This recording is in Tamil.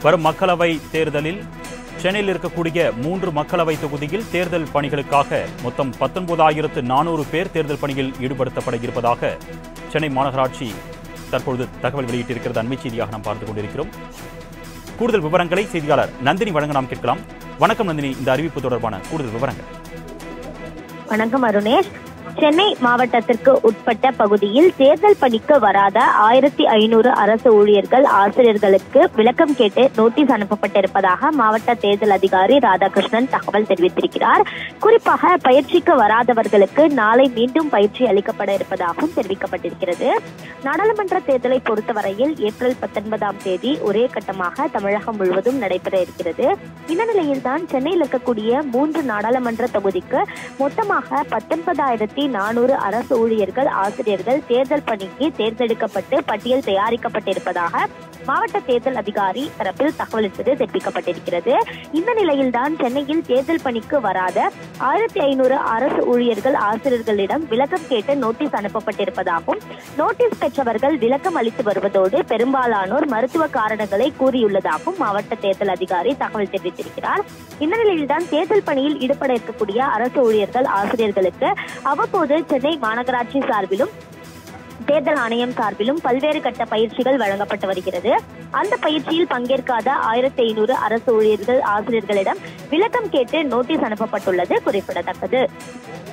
வரும் மக்களவை தேர்தலில் சென்னையில் இருக்கக்கூடிய 3 மக்களவை தொகுதியில் தேர்தல் பணிகளுக்காக மொத்தம் 19,400 பேர் தேர்தல் பணியில் ஈடுபடுத்தப்பட இருப்பதாக சென்னை மாநகராட்சி தற்பொழுது தகவல் வெளியிட்டிருக்கிறது. அண்மை செய்தியாக நாம் பார்த்துக் கொண்டிருக்கிறோம். கூடுதல் விவரங்களை செய்தியாளர் நந்தினி வழங்க நாம் கேட்கலாம். வணக்கம் நந்தினி, இந்த அறிவிப்பு தொடர்பான கூடுதல் விவரங்கள். வணக்கம் அருணேஷ். சென்னை மாவட்டத்திற்கு உட்பட்ட பகுதியில் தேர்தல் பணிக்கு வராத 1,500 அரசு ஊழியர்கள் ஆசிரியர்களுக்கு விளக்கம் கேட்டு நோட்டீஸ் அனுப்பப்பட்டிருப்பதாக மாவட்ட தேர்தல் அதிகாரி ராதாகிருஷ்ணன் தகவல் தெரிவித்திருக்கிறார். குறிப்பாக பயிற்சிக்கு வராதவர்களுக்கு நாளை மீண்டும் பயிற்சி அளிக்கப்பட இருப்பதாகவும் தெரிவிக்கப்பட்டிருக்கிறது. நாடாளுமன்ற தேர்தலை பொறுத்தவரையில் ஏப்ரல் 19ஆம் தேதி ஒரே கட்டமாக தமிழகம் முழுவதும் நடைபெற இருக்கிறது. இந்த நிலையில்தான் சென்னையில் இருக்கக்கூடிய 3 நாடாளுமன்ற தொகுதிக்கு மொத்தமாக 19,400 அரசு ஊழியர்கள் ஆசிரியர்கள் தேர்தல் பணிக்கு தேர்ந்தெடுக்கப்பட்டு பட்டியல் தயாரிக்கப்பட்டிருப்பதாக மாவட்ட தேர்தல் அதிகாரி தரப்பில் தகவல் என்பது தெரிவிக்கப்பட்டிருக்கிறது. இந்த நிலையில்தான் சென்னையில் தேர்தல் பணிக்கு வராத 1,500 அரசு ஊழியர்கள் ஆசிரியர்களிடம் விளக்கம் கேட்டு நோட்டீஸ் அனுப்பப்பட்டிருப்பதாகவும், நோட்டீஸ் பெற்றவர்கள் விளக்கம் அளித்து வருவதோடு பெரும்பாலானோர் மருத்துவ காரணங்களை கூறியுள்ளதாகவும் மாவட்ட தேர்தல் அதிகாரி தகவல் தெரிவித்திருக்கிறார். இந்த நிலையில்தான் தேர்தல் பணியில் ஈடுபட இருக்கக்கூடிய அரசு ஊழியர்கள் ஆசிரியர்களுக்கு அவ்வப்போது சென்னை மாநகராட்சி சார்பிலும் தேர்தல் ஆணையம் சார்பிலும் பல்வேறு கட்ட பயிற்சிகள் வழங்கப்பட்டு வருகிறது. அந்த பயிற்சியில் பங்கேற்காத 1,500 அரசு ஊழியர்கள் ஆசிரியர்களிடம் விளக்கம் கேட்டு நோட்டீஸ் அனுப்பப்பட்டுள்ளது குறிப்பிடத்தக்கது.